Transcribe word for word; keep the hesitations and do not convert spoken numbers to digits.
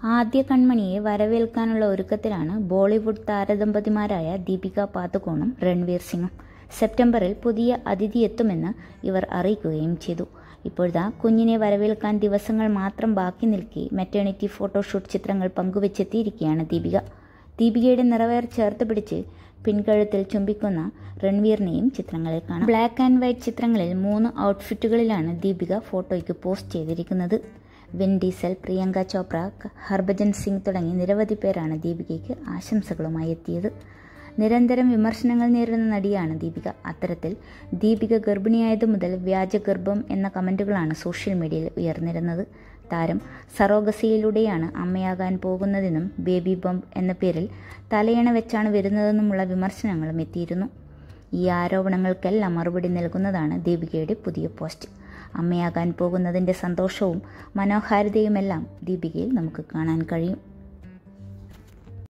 ആദ്യ കൺമണിയെ വരവേൽക്കാനുള്ള ഒരുക്കത്തിലാണ് ബോളിവുഡ് താരദമ്പതിമാരായ ദീപിക പാദുകോണും രൺവീർ സിംഗും. സെപ്റ്റംബറിൽ പുതിയ അതിഥി എത്തുമെന്ന് ഇവർ അറിയിക്കുകയും ചെയ്തു. ഇപ്പോഴത്തെ കുഞ്ഞിനെ വരവേൽക്കാൻ ദിവസങ്ങൾ മാത്രം ബാക്കി നിൽക്കെ മെറ്റേണിറ്റി ഫോട്ടോഷൂട്ട് ചിത്രങ്ങൾ പങ്കുവെച്ചെത്തിയിരിക്കുകയാണ് ദീപിക. ദീപികയുടെ നിറവേർ ചേർത്ത് പിടിച്ച് പിൻകഴുത്തിൽ ചുംബിക്കുന്ന രൺവീറിനെയും ചിത്രങ്ങളിൽ കാണാം. ബ്ലാക്ക് ആൻഡ് വൈറ്റ് ചിത്രങ്ങളിൽ മൂന്ന് ഔട്ട്ഫിറ്റുകളിലാണ് ദീപിക ഫോട്ടോയ്ക്ക് പോസ്റ്റ് ചെയ്തിരിക്കുന്നത്. വിൻ ഡീസൽ, പ്രിയങ്ക ചോപ്ര, ഹർഭജൻ സിംഗ് തുടങ്ങി നിരവധി പേരാണ് ദീപികയ്ക്ക് ആശംസകളുമായി എത്തിയത്. നിരന്തരം വിമർശനങ്ങൾ നേരിടുന്ന നടിയാണ് ദീപിക. അത്തരത്തിൽ ദീപിക ഗർഭിണിയായതു മുതൽ വ്യാജഗർഭം എന്ന കമന്റുകളാണ് സോഷ്യൽ മീഡിയയിൽ ഉയർന്നിരുന്നത്. താരം സറോഗസിയിലൂടെയാണ് അമ്മയാകാൻ പോകുന്നതെന്നും ബേബി ബംപ് എന്ന പേരിൽ തലയണ വെച്ചാണ് വരുന്നതെന്നുമുള്ള വിമർശനങ്ങളും എത്തിയിരുന്നു. ഈ ആരോപണങ്ങൾക്കെല്ലാം മറുപടി നൽകുന്നതാണ് ദീപികയുടെ പുതിയ പോസ്റ്റ്. അമ്മയാകാൻ പോകുന്നതിൻ്റെ സന്തോഷവും മനോഹാരിതയുമെല്ലാം ദീപികയിൽ നമുക്ക് കാണാൻ കഴിയും.